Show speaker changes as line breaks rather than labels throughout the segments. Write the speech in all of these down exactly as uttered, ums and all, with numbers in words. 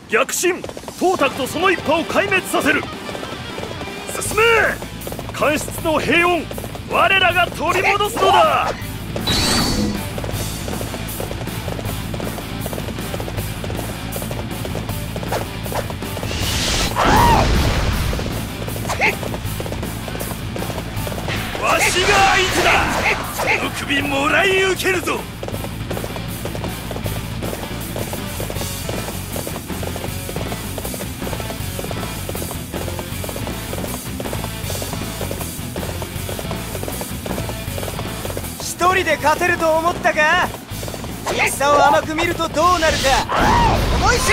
逆進。董卓とその一派を壊滅させる。進め。官室の平穏、我らが取り戻すのだ。わしが相手だ。この首もらい受けるぞ。
一人で勝てると思ったか。戦を甘く見るとどうなるか思い知れ。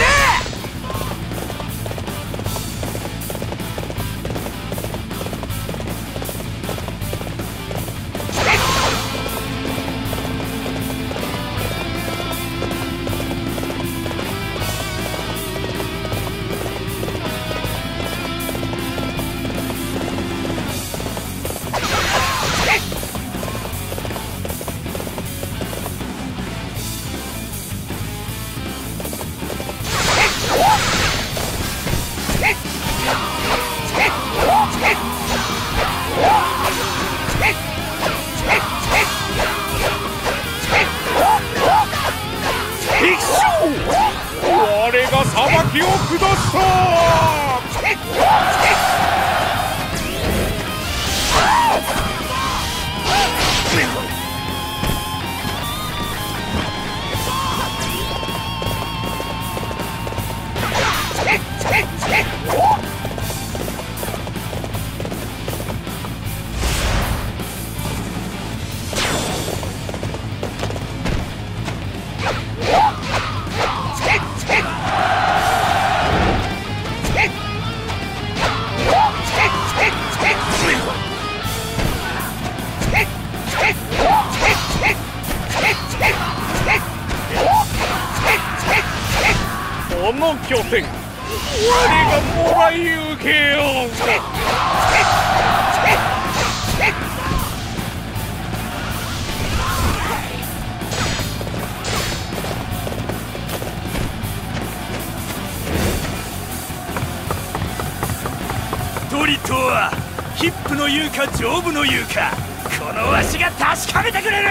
この拠点、我がもらい受けよう。ドリトはヒップの言うか丈夫の言うか、このわしが確かめてくれる。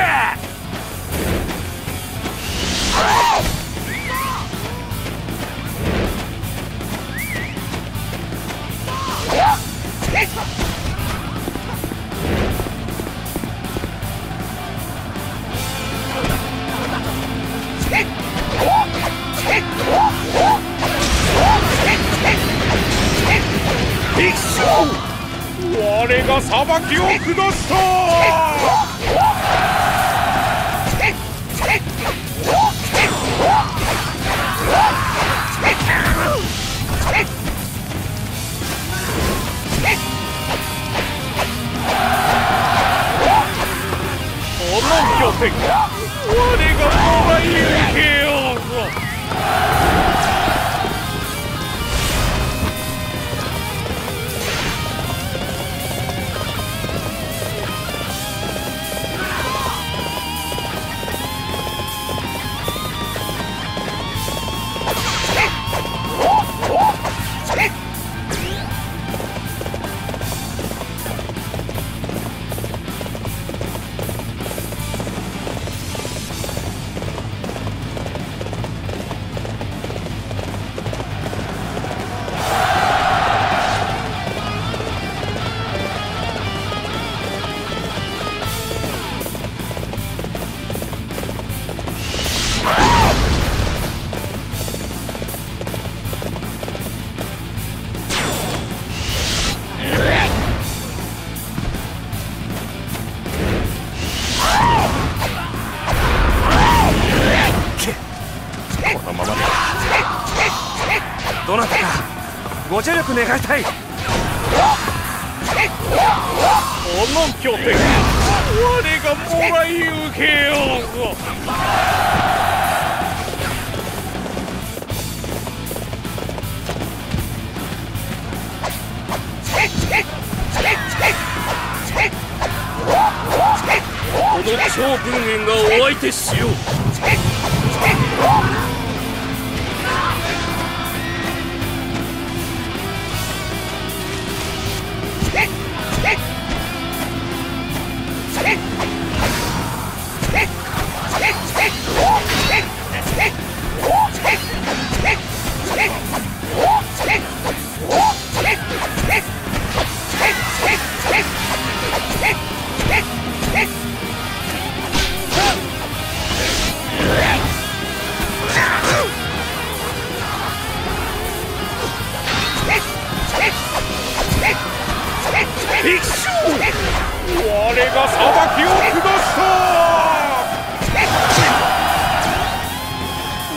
我が裁きを下した。この拠点、我がもらい受けようぞ。どなたかご助力願いたい。この拠点、我がもらい受けようぞ。この超軍軍がお相手しよう。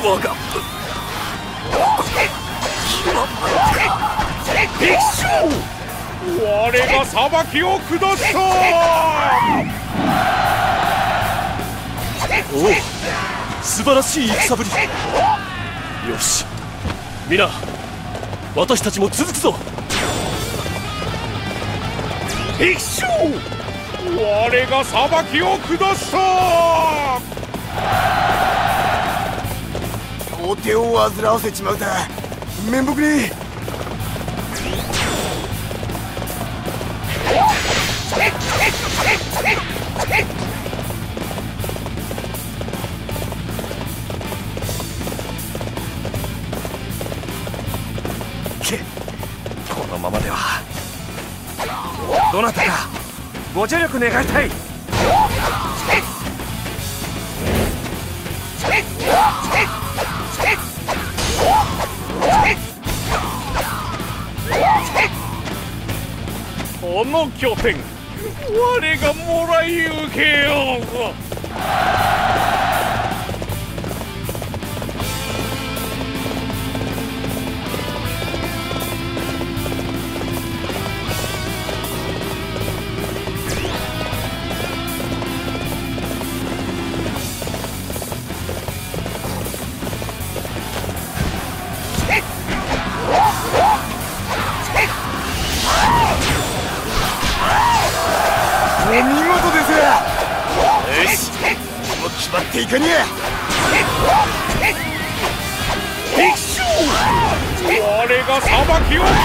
我が敵将、
我が裁きを下した。
おお、素晴らしい戦ぶり。よし、皆私たちも続くぞ。敵将、
我が裁きを下した。
お手を煩わせちまうた。面目ねえ。このままでは。どなたかご助力願いたい。
この拠点、我がもらい受けようぞ。
お見事です。よし、もう決まっていかねえ。
敵将、
我が裁きを下した。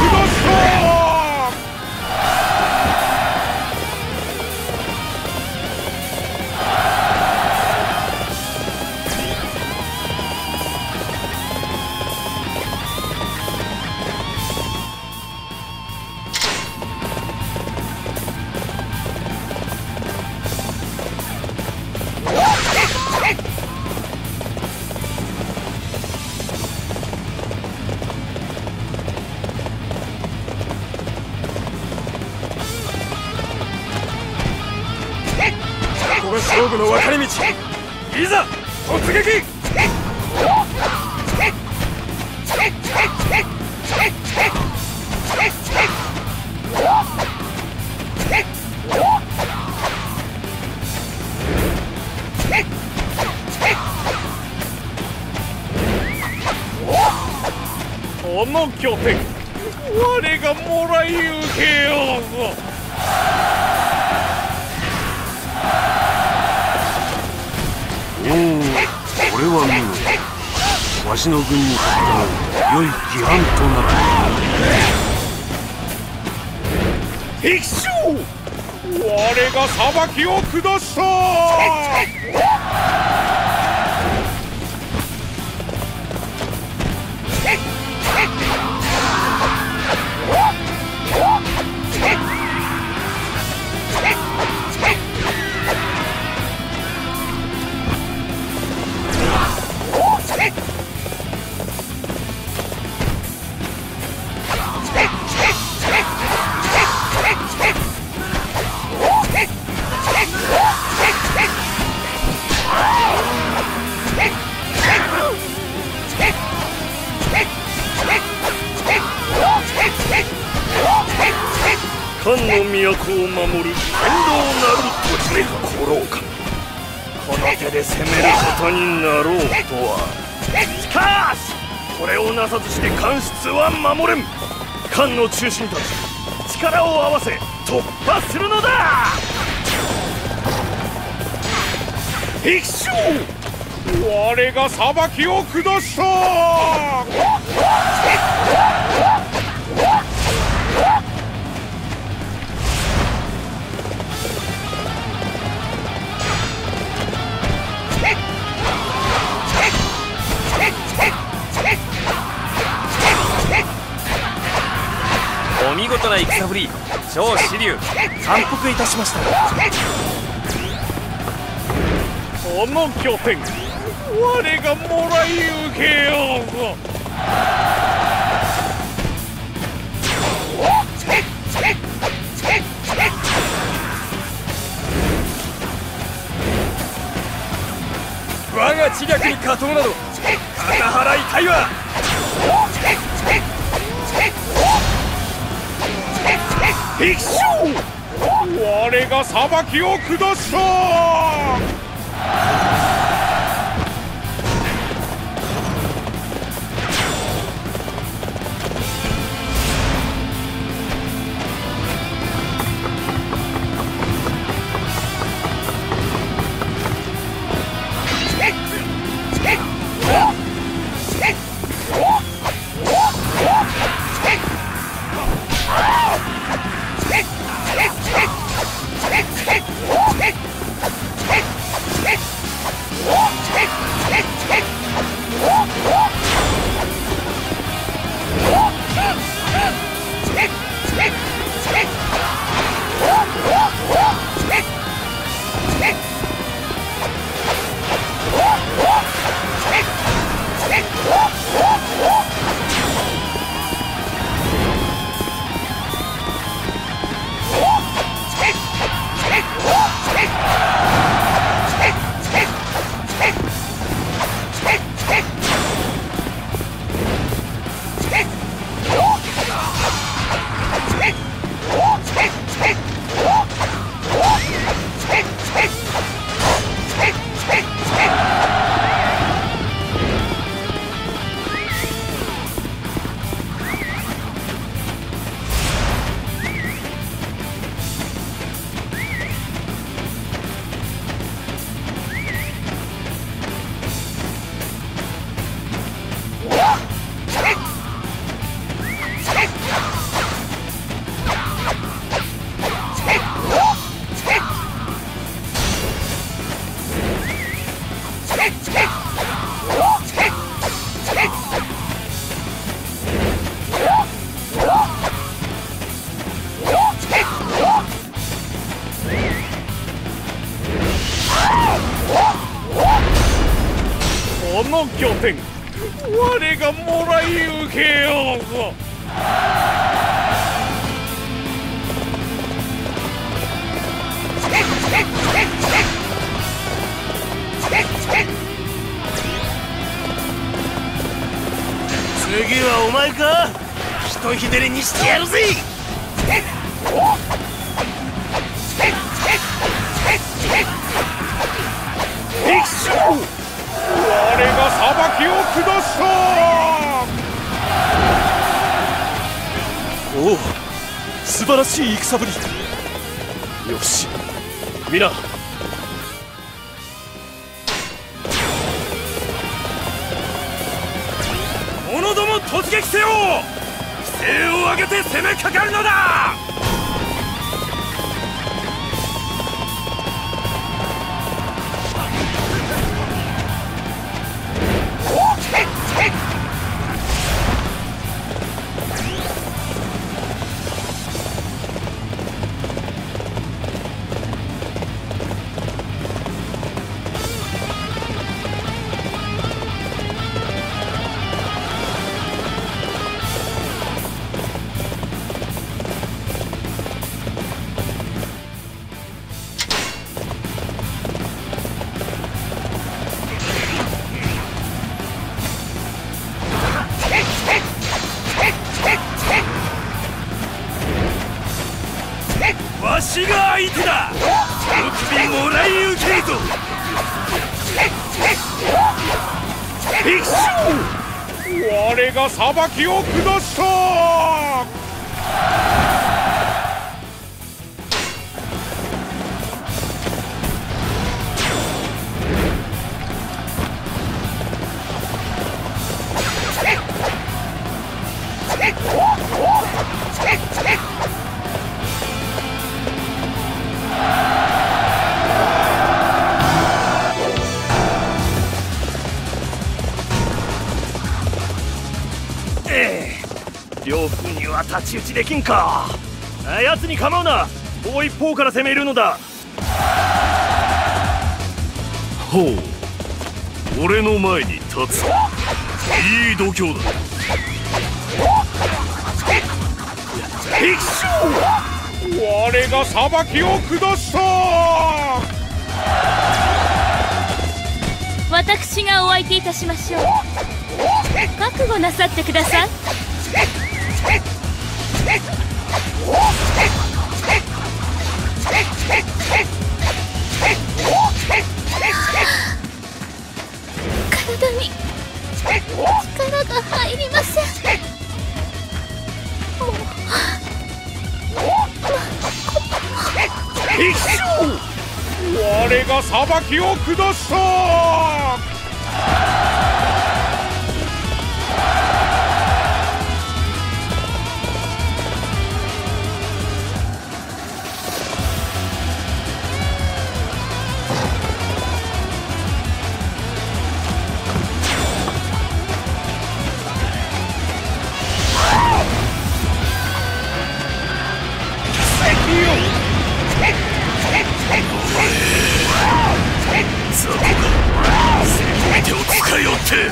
ここが勝負の分かれ道。いざ突撃。
この拠点、我がもらい受けようぞ。
おお、これは見事。わしの軍にとっても良い規範となる。
敵将、我が裁きを下した。
漢の都を守る天道なる土地め心をかこの手で攻めることになろうとは。しかしこれをなさずして官室は守れん。漢の中心たち力を合わせ突破するのだ。敵将、
我が裁きを下した。
お見事な戦ぶり。超支流感服いたしました。
この拠点、我がもらい受けようぞ。
我が知略に加藤など肩払いたいわ。
敵将、我が裁きを下した。この拠点、我がもらい受けようぞ。
次はお前か。ひとひねりにしてやるぜ。
敵将、我が裁きを下した。
おお、素晴らしい戦ぶり。よし、皆者ども突撃せよ。規制を上げて攻めかかるのだ。わしが相手だ。首もらい受けるぞ。敵将、
我が裁きを下した。
両軍には太刀打ちできんか。奴に構うな。もう一方から攻めるのだ。
ほう、俺の前に立つ。いい度胸だ。
敵将、我が裁きを下した。
私がお相手いたしましょう。覚悟なさってください。体に力が入りません。もう
我が裁きを下した。
手を使いよって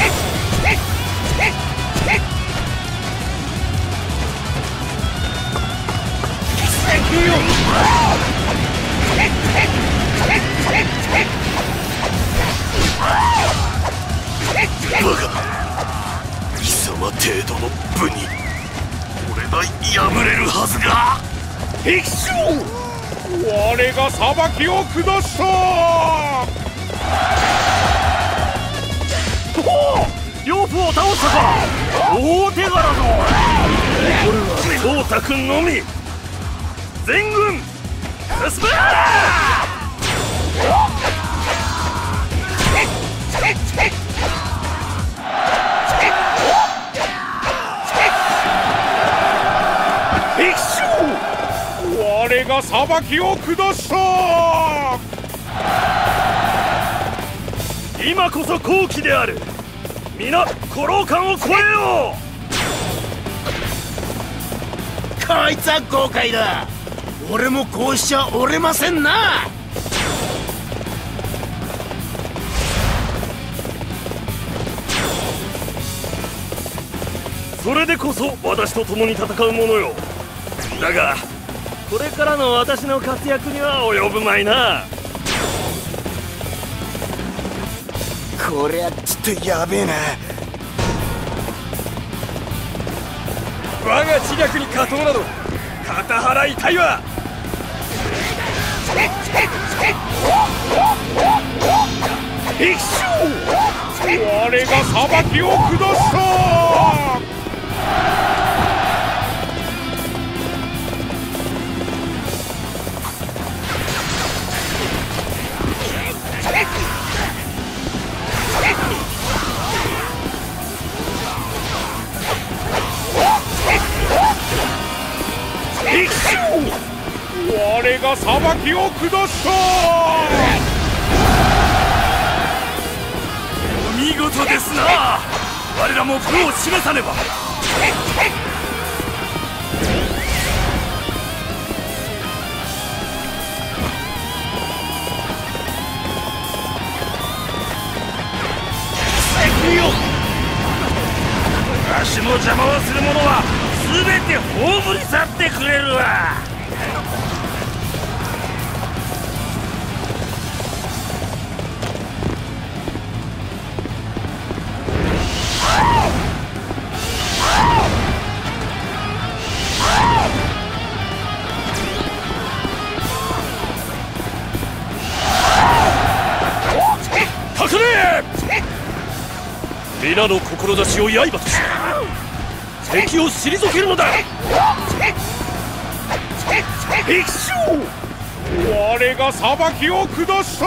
バカ、貴様程度の部に俺が敗れるはずが。敵将、
我が裁きを下した。
両夫を倒したか。大手柄ぞ。残るは颯太君のみ。全軍進め。
敵将、我が裁きを下した。
今こそ好機である。皆古老館を越えよ
こいつは豪快だ。俺もこうしちゃ折れませんな。
う。それでこそ私と共に戦う者よ。だがこれからの私の活躍には及ぶまいな。
こりゃちょっとやべえな。我が知略に加藤など肩払いたいわ。
敵将、我が裁きを下した。敵将、我が裁きを下した。
見事ですな。我らも武を示さねば。わしの邪魔をする者は全て葬り去ってくれるわ。かかれ！皆の志を刃とし敵を退けるのだ。敵将、
我が裁きを下した。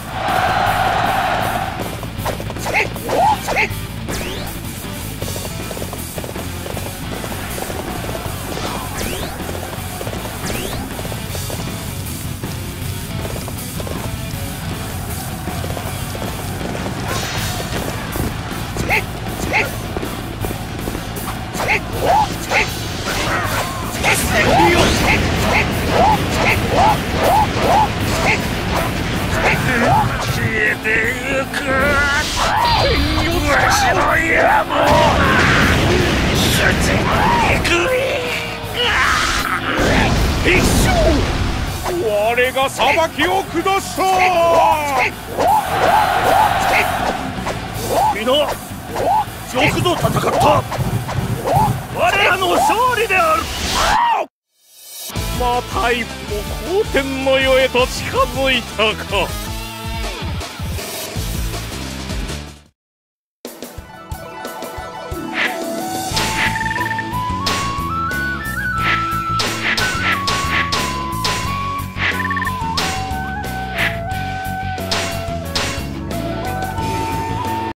消えてゆくわしの野望、主人憎い。
敵将、我我が裁きを下した。
皆よくぞ戦った我らの勝利である。
また一歩皇天の世へと近づいたか。